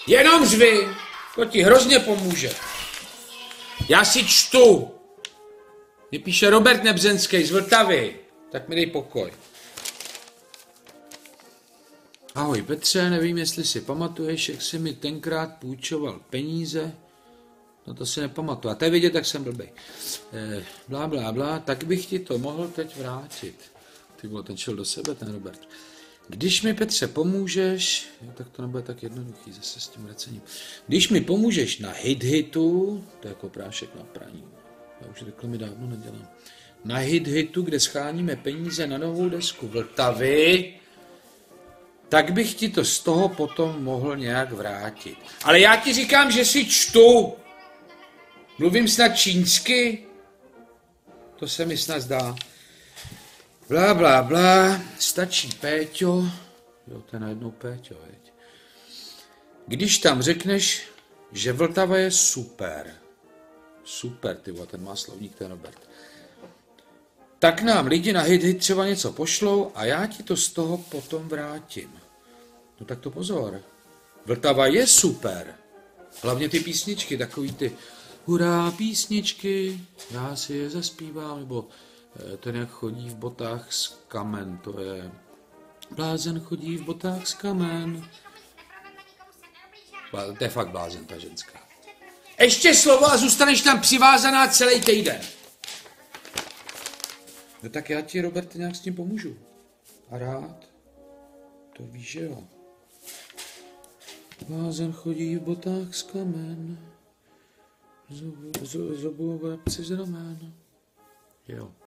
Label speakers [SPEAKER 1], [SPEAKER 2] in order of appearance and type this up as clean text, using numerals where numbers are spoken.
[SPEAKER 1] Jenom řvi, to ti hrozně pomůže. Já si čtu. Mě píše Robert Nebzenský z Vltavy, tak mi dej pokoj. Ahoj Petře, nevím, jestli si pamatuješ, jak jsi mi tenkrát půjčoval peníze. No to si nepamatuju. A to je vidět, tak jsem blbej. Blá, blá, blá, tak bych ti to mohl teď vrátit. Ty vole, ten šel do sebe, ten Robert. Když mi, Petře, pomůžeš, tak to nebude tak jednoduchý zase s tím vracením. Když mi pomůžeš na hitu, to je jako prášek na praní. Já už reklamy dávno nedělám. Na hitu, kde scháníme peníze na novou desku Vltavy, tak bych ti to z toho potom mohl nějak vrátit. Ale já ti říkám, že si čtu. Mluvím snad čínsky? To se mi snad zdá. Blá, blá, blá, stačí Péťo. Jo, to je najednou Péťo, veď. Když tam řekneš, že Vltava je super. Super, ty vole, ten má slovník, ten Robert. Tak nám lidi na hit třeba něco pošlou a já ti to z toho potom vrátím. No tak to pozor. Vltava je super. Hlavně ty písničky, takový ty hurá písničky, já si je zaspívám, nebo ten jak chodí v botách z kamen, to je blázen chodí v botách z kamen. To je fakt blázen, ta ženská. Ještě slovo a zůstaneš tam přivázaná celý týden. No tak já ti, Robert, nějak s tím pomůžu. A rád. To víš, že jo. Blázen chodí v botách z kamen. Zobů babci z ramen. Jo.